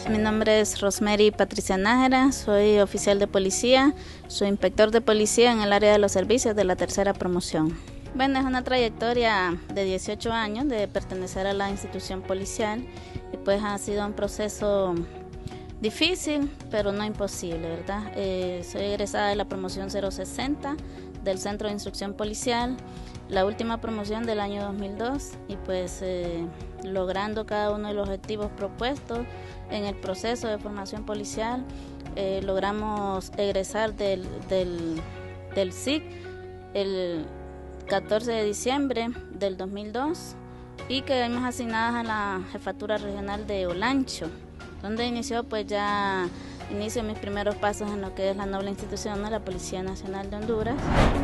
Mi nombre es Rosemary Patricia Nájera, soy oficial de policía, soy inspector de policía en el área de los servicios de la tercera promoción. Bueno, es una trayectoria de 18 años de pertenecer a la institución policial y pues ha sido un proceso difícil, pero no imposible, ¿verdad? Soy egresada de la promoción 060 del Centro de Instrucción Policial, la última promoción del año 2002 y pues logrando cada uno de los objetivos propuestos en el proceso de formación policial, logramos egresar del SIC el 14 de diciembre del 2002 y quedamos asignadas a la Jefatura Regional de Olancho, donde inició mis primeros pasos en lo que es la noble institución de la Policía Nacional de Honduras.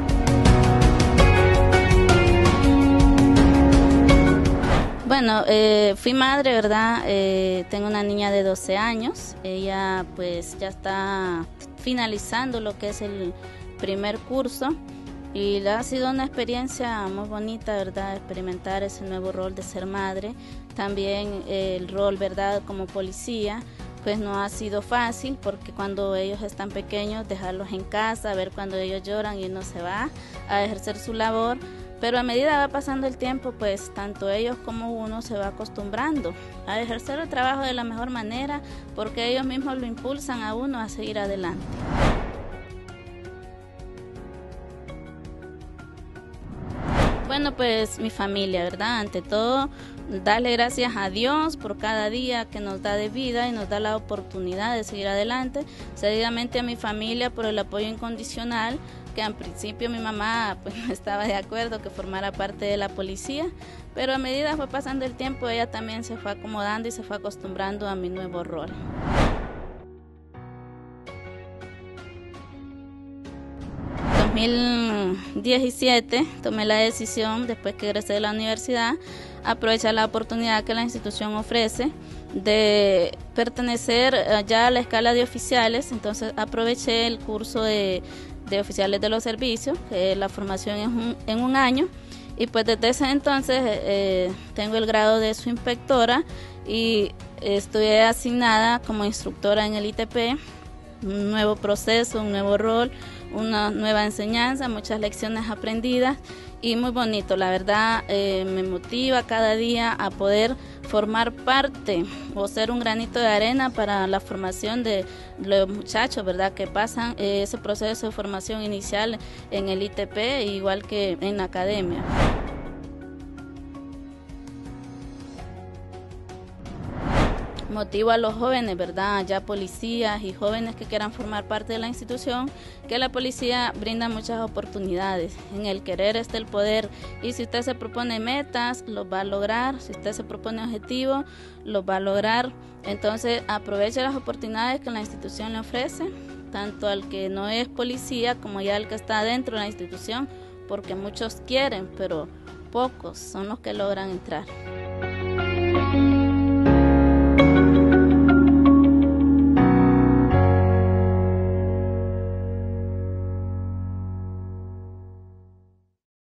Bueno, fui madre, ¿verdad? Tengo una niña de 12 años, ella pues ya está finalizando lo que es el primer curso y ha sido una experiencia muy bonita, ¿verdad? Experimentar ese nuevo rol de ser madre, también el rol, ¿verdad? Como policía, pues no ha sido fácil porque cuando ellos están pequeños dejarlos en casa, ver cuando ellos lloran y uno se va a ejercer su labor. Pero a medida va pasando el tiempo, pues tanto ellos como uno se va acostumbrando a ejercer el trabajo de la mejor manera porque ellos mismos lo impulsan a uno a seguir adelante. Bueno, pues mi familia, ¿verdad? Ante todo, darle gracias a Dios por cada día que nos da de vida y nos da la oportunidad de seguir adelante. Seguidamente a mi familia por el apoyo incondicional, que al principio mi mamá pues no estaba de acuerdo que formara parte de la policía, pero a medida fue pasando el tiempo ella también se fue acomodando y se fue acostumbrando a mi nuevo rol. En 2017 tomé la decisión, después que egresé de la universidad, aprovechar la oportunidad que la institución ofrece de pertenecer ya a la escala de oficiales. Entonces aproveché el curso de oficiales de los servicios, que la formación es en un año, y pues desde ese entonces tengo el grado de subinspectora y estoy asignada como instructora en el ITP, un nuevo proceso, un nuevo rol, una nueva enseñanza, muchas lecciones aprendidas y muy bonito, la verdad me motiva cada día a poder formar parte o ser un granito de arena para la formación de los muchachos, ¿verdad? Que pasan ese proceso de formación inicial en el ITP igual que en la academia. Motivo a los jóvenes, ¿verdad? Ya policías y jóvenes que quieran formar parte de la institución, que la policía brinda muchas oportunidades. En el querer está el poder y si usted se propone metas, los va a lograr. Si usted se propone objetivos, los va a lograr. Entonces aproveche las oportunidades que la institución le ofrece, tanto al que no es policía como ya al que está dentro de la institución, porque muchos quieren, pero pocos son los que logran entrar.